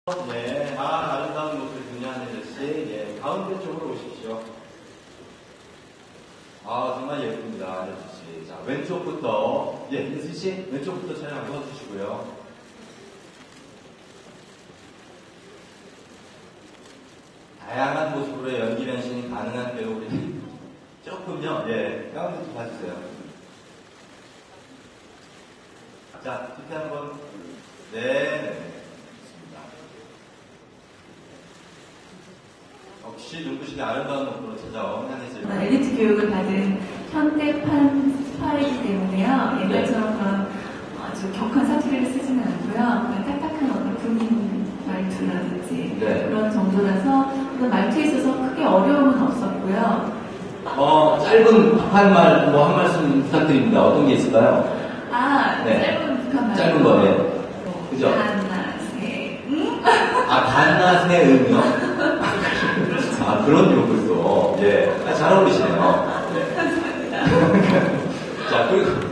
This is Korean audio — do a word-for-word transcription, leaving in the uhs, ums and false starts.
네, 아, 아름다운 모습을 분야하는 아저씨, 예, 가운데 쪽으로 오십시오. 아, 정말 예쁩니다, 아저씨. 자, 왼쪽부터, 예, 민수씨, 왼쪽부터 촬영 도와주시고요. 다양한 모습으로 연기 변신이 가능한 배우들이 조금요, 예, 가운데 좀 봐주세요. 자, 뒤에 한번, 네, 네. 역시 눈부시게 아름다운 모습으로 찾아온 한혜진. 어, 엘리트 교육을 받은 현대판 스파이기 때문에요. 옛날처럼 그런 아주 격한 사투리를 쓰지는 않고요. 그냥 딱딱한 어떤 군인 말투라든지 네. 그런 정도라서 그 말투에 있어서 크게 어려움은 없었고요. 어, 짧은 북한 말, 뭐 한 말씀 부탁드립니다. 어떤 게 있을까요? 아, 네. 짧은 북한 말. 짧은 거예요. 그죠? 하나세, 응? 아, 단나세 음요? 아, 그런 용도 있어. 예. 아, 잘 어울리시네요. 네. 감사합니다. 자, 그리고.